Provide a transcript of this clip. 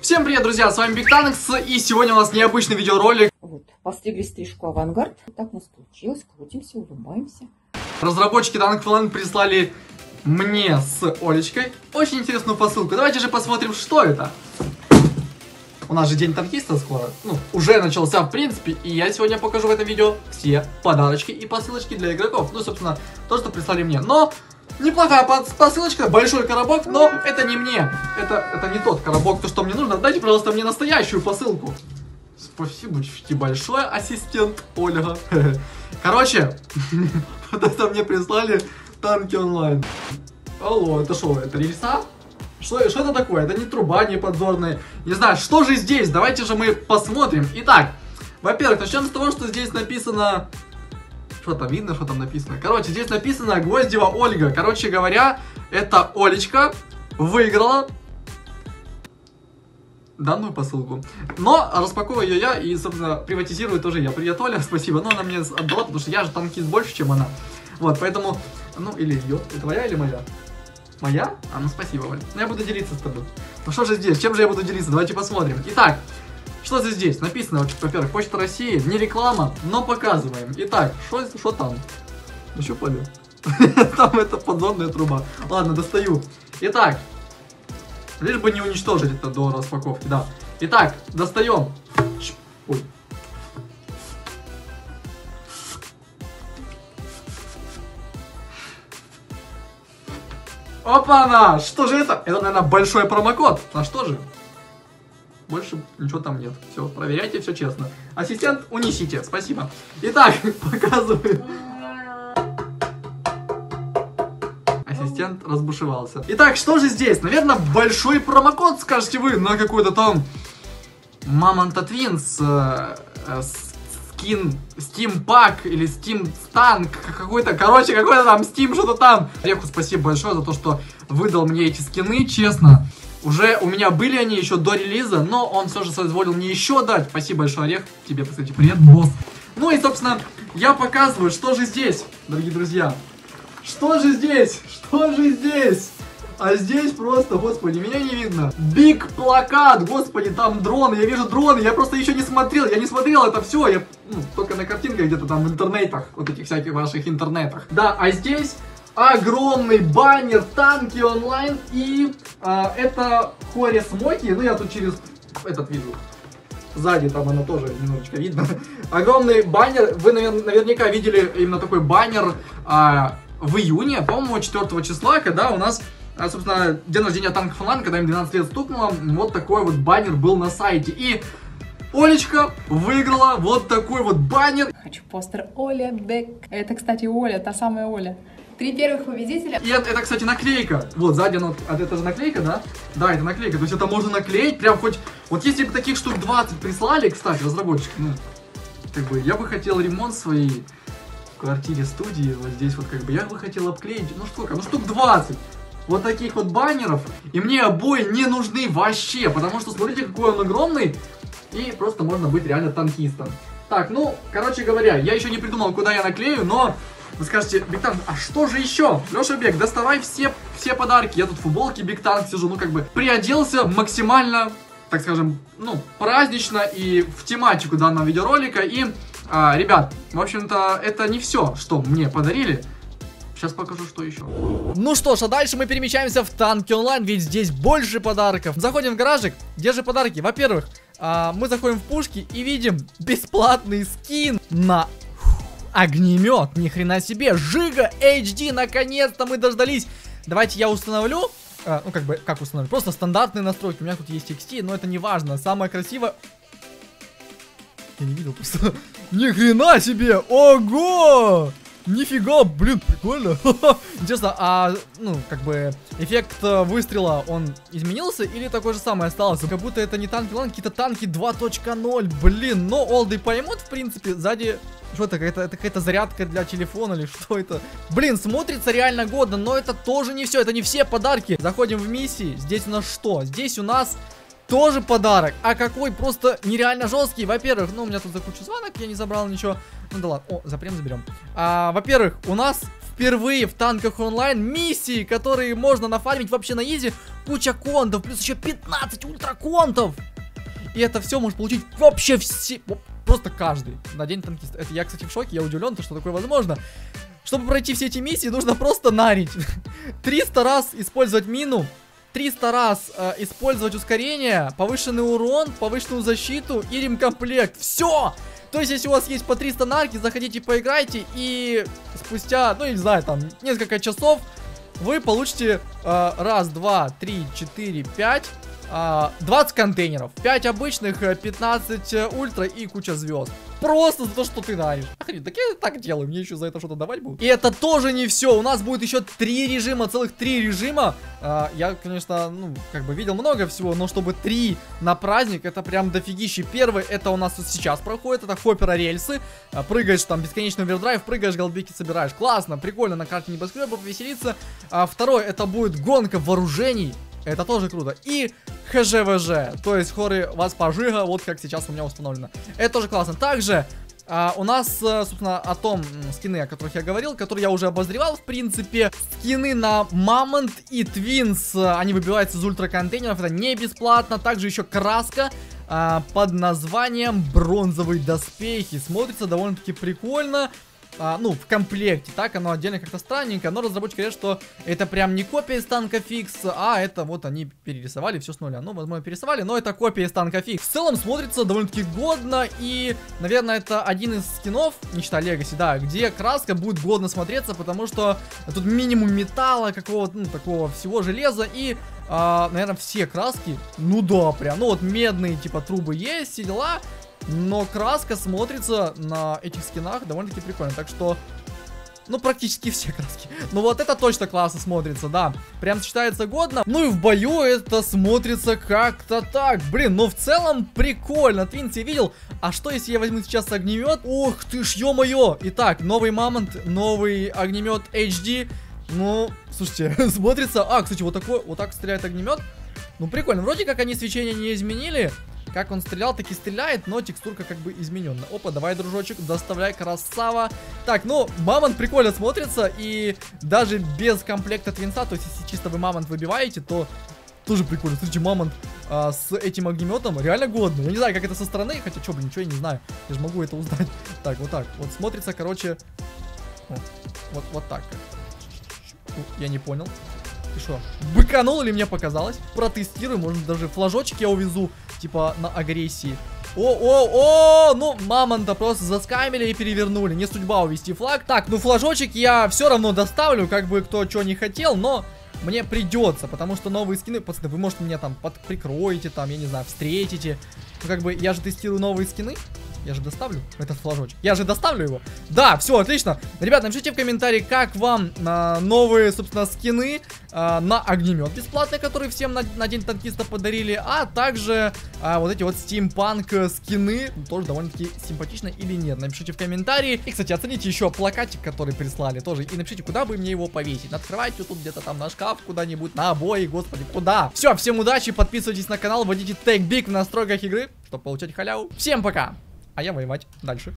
Всем привет, друзья, с вами BigTanks, и сегодня у нас необычный видеоролик. Вот, постригли стрижку авангард. Так у нас получилось, крутимся, улыбаемся. Разработчики Tank Online прислали мне с Олечкой очень интересную посылку. Давайте же посмотрим, что это. У нас же день танкиста скоро, уже начался в принципе, и я сегодня покажу в этом видео все подарочки и посылочки для игроков. Ну, собственно, то, что прислали мне. Но неплохая посылочка, большой коробок, но это не мне. Это не тот коробок, то, что мне нужно. Дайте, пожалуйста, мне настоящую посылку. Спасибо большое, ассистент Ольга. Короче, вот это мне прислали Танки Онлайн. Алло, это что, это рельса? Что это такое? Это не труба, не подзорная. Не знаю, что же здесь? Давайте же мы посмотрим. Итак, во-первых, начнем с того, что здесь написано... Что там видно, что там написано? Короче, здесь написано Гвоздева Ольга. Короче говоря, это Олечка выиграла данную посылку. Но распаковываю ее я и, собственно, приватизирую тоже я. Привет, Оля, спасибо. Но она мне отдала, потому что я же танкист больше, чем она. Вот, поэтому... Ну, или ее. Это твоя или моя? Моя? А, ну спасибо, Оль. Ну, я буду делиться с тобой. Ну, что же здесь? Чем же я буду делиться? Давайте посмотрим. Итак, что здесь? Написано, во-первых, Почта России. Не реклама, но показываем. Итак, что там? Нащупали? Там это подзорная труба. Ладно, достаю. Итак, лишь бы не уничтожить это до распаковки, да. Итак, достаем. Ой. Опа-на! Что же это? Это, наверное, большой промокод. А что же? Больше ничего там нет. Все, проверяйте, все честно. Ассистент, унесите. Спасибо. Итак, показываю. Ассистент разбушевался. Итак, что же здесь? Наверное, большой промокод, скажете вы, на какой-то там Мамонта Твинс скин, Steam Pack или Steam Tank, какой-то, короче, какой-то там Steam, что-то там. Ореху спасибо большое за то, что выдал мне эти скины, честно. Уже у меня были они еще до релиза, но он все же соизволил мне еще дать. Спасибо большое, Орех. Тебе, кстати, привет, босс. Ну и, собственно, я показываю, что же здесь, дорогие друзья. Что же здесь? Что же здесь? А здесь просто, господи, меня не видно. Биг плакат, господи, там дроны, я вижу дроны, я просто еще не смотрел, я не смотрел это все, я только на картинках где-то там в интернетах, вот этих всяких ваших интернетах. Да, а здесь огромный баннер Танки Онлайн и это Хори Смоки, ну я тут через этот вижу. Сзади там оно тоже немножечко видно. Огромный баннер, вы наверняка видели именно такой баннер в июне, по-моему, 4 числа, когда у нас... собственно, день рождения Танков Онлайн, когда им 12 лет стукнуло, вот такой вот баннер был на сайте. И Олечка выиграла вот такой вот баннер. Хочу постер Оля Бек. Это, кстати, Оля, та самая Оля. 3 первых победителя. И это, кстати, наклейка. Вот, сзади оно, это же наклейка, да? Да, это наклейка. То есть это можно наклеить прям хоть... Вот если бы таких штук 20 прислали, кстати, разработчики, ну, как бы, я бы хотел ремонт своей квартире, студии, вот здесь вот, как бы, я бы хотел обклеить, ну, сколько? Ну, штук 20. Вот таких вот баннеров, и мне обои не нужны вообще, потому что смотрите, какой он огромный, и просто можно быть реально танкистом. Так, ну, короче говоря, я еще не придумал, куда я наклею, но вы скажете, BigTank, а что же еще? Леша Бег, доставай все подарки, я тут в футболке BigTank сижу, ну, как бы, приоделся максимально, так скажем, ну, празднично и в тематику данного видеоролика, и, ребят, в общем-то, это не все, что мне подарили. Сейчас покажу, что еще. Ну что ж, а дальше мы перемещаемся в Танки Онлайн, ведь здесь больше подарков. Заходим в гаражик, где же подарки? Во-первых, мы заходим в пушки и видим бесплатный скин на огнемет. Ни хрена себе, Жига HD, наконец-то мы дождались. Давайте я установлю, ну как бы, как установлю, просто стандартные настройки. У меня тут есть XT, но это не важно. Самое красивое... Я не видел просто. Ни хрена себе, ого! Нифига, блин, прикольно. Интересно, ну, как бы, эффект выстрела, он изменился или такой же самый остался? Как будто это не танки, ладно, какие-то танки 2.0, блин. Но олды поймут, в принципе, сзади... Что это, какая-то зарядка для телефона или что это? Блин, смотрится реально годно, но это тоже не все, это не все подарки. Заходим в миссии, здесь у нас что? Здесь у нас... Тоже подарок, а какой просто нереально жесткий. Во-первых, ну у меня тут за кучу звонок, я не забрал ничего. Ну да ладно, о, запрем заберем. Во-первых, у нас в впервые в танках онлайн миссии, которые можно нафармить вообще на изи. Куча контов, плюс еще 15 ультраконтов. И это все может получить вообще все... Просто каждый на день танкиста. Это я, кстати, в шоке, я удивлен, что такое возможно. Чтобы пройти все эти миссии, нужно просто нарить. 300 раз использовать мину, 300 раз использовать ускорение, повышенный урон, повышенную защиту и ремкомплект. Все! То есть, если у вас есть по 300 нарки, заходите, поиграйте, и спустя, ну, я не знаю, там, несколько часов вы получите раз, два, три, четыре, 5... 20 контейнеров, 5 обычных, 15 ультра и куча звезд. Просто за то, что ты наришь. Охренеть, так я так делаю, мне еще за это что-то давать будут. И это тоже не все, у нас будет еще 3 режима, целых 3 режима. Я, конечно, ну, как бы видел много всего, но чтобы 3 на праздник, это прям дофигищи. Первый, это у нас вот сейчас проходит, это хоппера рельсы. Прыгаешь там, бесконечный овердрайв, прыгаешь, голдбики собираешь. Классно, прикольно, на карте небоскребов веселиться. Второй, это будет гонка вооружений. Это тоже круто. И ХЖВЖ, то есть хоры вас пожига, вот как сейчас у меня установлено. Это тоже классно. Также у нас, собственно, о том скины, о которых я говорил, которые я уже обозревал, в принципе. Скины на Мамонт и Твинс, они выбиваются из ультраконтейнеров, это не бесплатно. Также еще краска под названием Бронзовые доспехи. Смотрится довольно-таки прикольно. Ну, в комплекте, так, оно отдельно как-то странненько, но разработчики говорят, что это прям не копия из танка Фикс, а это вот они перерисовали все с нуля. Ну, возможно, перерисовали, но это копия из танка Фикс. В целом смотрится довольно-таки годно, и, наверное, это один из скинов, не считая Legacy, да, где краска будет годно смотреться, потому что тут минимум металла, какого-то, ну, такого всего железа, и, наверное, все краски, ну да, прям, ну вот медные, типа, трубы есть, все дела. Но краска смотрится на этих скинах довольно-таки прикольно. Так что, ну, практически все краски. Ну, вот это точно классно смотрится, да. Прям сочетается годно. Ну, и в бою это смотрится как-то так. Блин, ну, в целом прикольно. Твинс я видел. А что, если я возьму сейчас огнемет? Ох ты ж, ё-моё. Итак, новый Мамонт, новый огнемет HD. Ну, слушайте, смотрится... кстати, вот такой, вот так стреляет огнемет. Ну, прикольно. Вроде как они свечение не изменили. Как он стрелял, так и стреляет, но текстурка как бы измененная. Опа, давай, дружочек, доставляй, красава. Так, ну, Мамонт прикольно смотрится, и даже без комплекта Твинса, то есть если чисто вы Мамонт выбиваете, то тоже прикольно. Смотрите, Мамонт с этим огнеметом реально годный. Я не знаю, как это со стороны, хотя, что, блин, ничего я не знаю. Я же могу это узнать. Так, вот смотрится, короче, вот так. Я не понял. Ты что, быканул или мне показалось? Протестирую, может даже флажочек я увезу, типа на агрессии. Ну, Мамонта просто заскамили и перевернули. Не судьба увести флаг. Так, ну флажочек я все равно доставлю, как бы кто что не хотел, но мне придется, потому что новые скины, пацаны, вы, может, меня там прикроете, там, я не знаю, встретите. Ну, как бы, я же тестирую новые скины. Я же доставлю этот флажочек. Я же доставлю его. Да, все, отлично. Ребят, напишите в комментарии, как вам новые, собственно, скины на огнемет бесплатный, который всем на день танкиста подарили. А также вот эти вот стимпанк скины. Тоже довольно-таки симпатично или нет. Напишите в комментарии. И, кстати, оцените еще плакатик, который прислали тоже. И напишите, куда бы мне его повесить. Открывайте тут где-то там на шкаф куда-нибудь, на обои, господи, куда. Все, всем удачи, подписывайтесь на канал, вводите TechBig в настройках игры, чтобы получать халяву. Всем пока! А я воевать дальше.